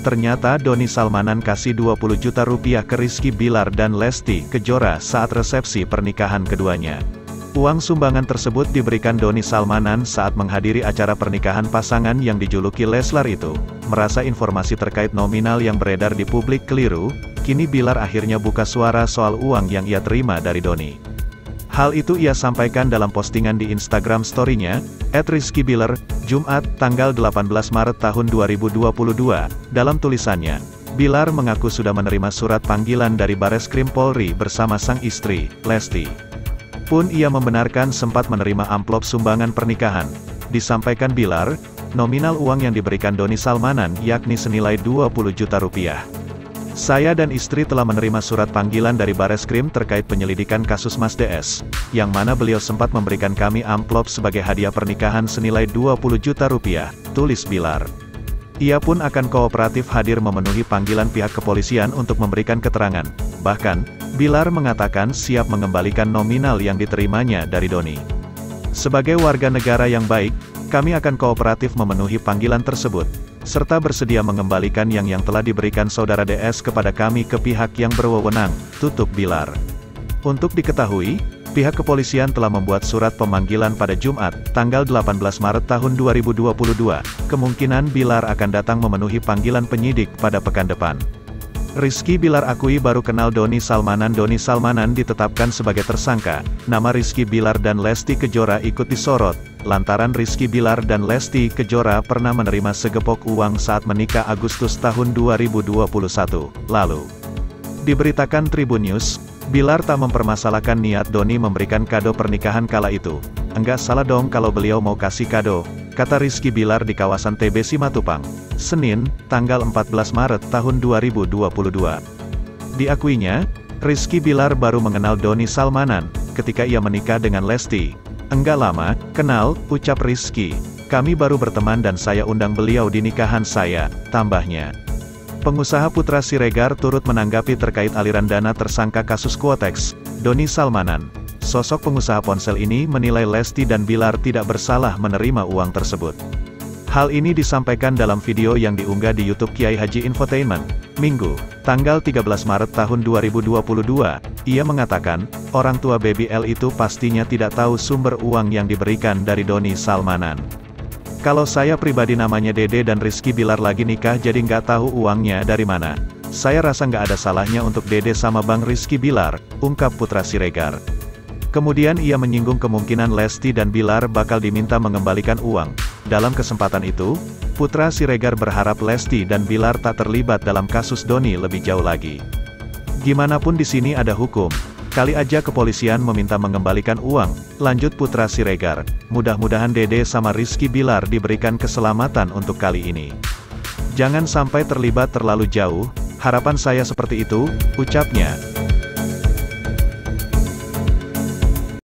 Ternyata Doni Salmanan kasih 20 juta rupiah ke Rizky Bilar dan Lesti Kejora saat resepsi pernikahan keduanya. Uang sumbangan tersebut diberikan Doni Salmanan saat menghadiri acara pernikahan pasangan yang dijuluki Leslar itu. Merasa informasi terkait nominal yang beredar di publik keliru, kini Bilar akhirnya buka suara soal uang yang ia terima dari Doni. Hal itu ia sampaikan dalam postingan di Instagram story-nya, @rizkybilar, Jumat, tanggal 18 Maret tahun 2022. Dalam tulisannya, Bilar mengaku sudah menerima surat panggilan dari Bareskrim Polri bersama sang istri, Lesti. Pun ia membenarkan sempat menerima amplop sumbangan pernikahan. Disampaikan Bilar, nominal uang yang diberikan Doni Salmanan yakni senilai 20 juta rupiah. Saya dan istri telah menerima surat panggilan dari Bareskrim terkait penyelidikan kasus Mas DS, yang mana beliau sempat memberikan kami amplop sebagai hadiah pernikahan senilai 20 juta rupiah, tulis Bilar. Ia pun akan kooperatif hadir memenuhi panggilan pihak kepolisian untuk memberikan keterangan. Bahkan, Bilar mengatakan siap mengembalikan nominal yang diterimanya dari Doni. Sebagai warga negara yang baik, kami akan kooperatif memenuhi panggilan tersebut, serta bersedia mengembalikan yang telah diberikan saudara DS kepada kami ke pihak yang berwenang, tutup Bilar. Untuk diketahui, pihak kepolisian telah membuat surat pemanggilan pada Jumat, tanggal 18 Maret tahun 2022. Kemungkinan Bilar akan datang memenuhi panggilan penyidik pada pekan depan. Rizky Bilar akui baru kenal Doni Salmanan. Doni Salmanan ditetapkan sebagai tersangka. Nama Rizky Bilar dan Lesti Kejora ikut disorot, lantaran Rizky Bilar dan Lesti Kejora pernah menerima segepok uang saat menikah Agustus tahun 2021 lalu. Diberitakan Tribun News, Bilar tak mempermasalahkan niat Doni memberikan kado pernikahan kala itu. Enggak salah dong kalau beliau mau kasih kado, kata Rizky Bilar di kawasan TB Simatupang, Senin, tanggal 14 Maret tahun 2022. Diakuinya, Rizky Bilar baru mengenal Doni Salmanan ketika ia menikah dengan Lesti. Enggak lama, kenal, ucap Rizky. Kami baru berteman dan saya undang beliau di nikahan saya, tambahnya. Pengusaha Putra Siregar turut menanggapi terkait aliran dana tersangka kasus Quotex, Doni Salmanan. Sosok pengusaha ponsel ini menilai Lesti dan Bilar tidak bersalah menerima uang tersebut. Hal ini disampaikan dalam video yang diunggah di YouTube Kiai Haji Infotainment, Minggu, tanggal 13 Maret tahun 2022. Ia mengatakan, orang tua Baby L itu pastinya tidak tahu sumber uang yang diberikan dari Doni Salmanan. Kalau saya pribadi namanya Dede dan Rizky Bilar lagi nikah jadi nggak tahu uangnya dari mana. Saya rasa nggak ada salahnya untuk Dede sama Bang Rizky Bilar, ungkap Putra Siregar. Kemudian ia menyinggung kemungkinan Lesti dan Bilar bakal diminta mengembalikan uang. Dalam kesempatan itu, Putra Siregar berharap Lesti dan Bilar tak terlibat dalam kasus Doni lebih jauh lagi. Gimanapun di sini ada hukum, kali aja kepolisian meminta mengembalikan uang, lanjut Putra Siregar. Mudah-mudahan Dede sama Rizky Bilar diberikan keselamatan untuk kali ini. Jangan sampai terlibat terlalu jauh, harapan saya seperti itu, ucapnya.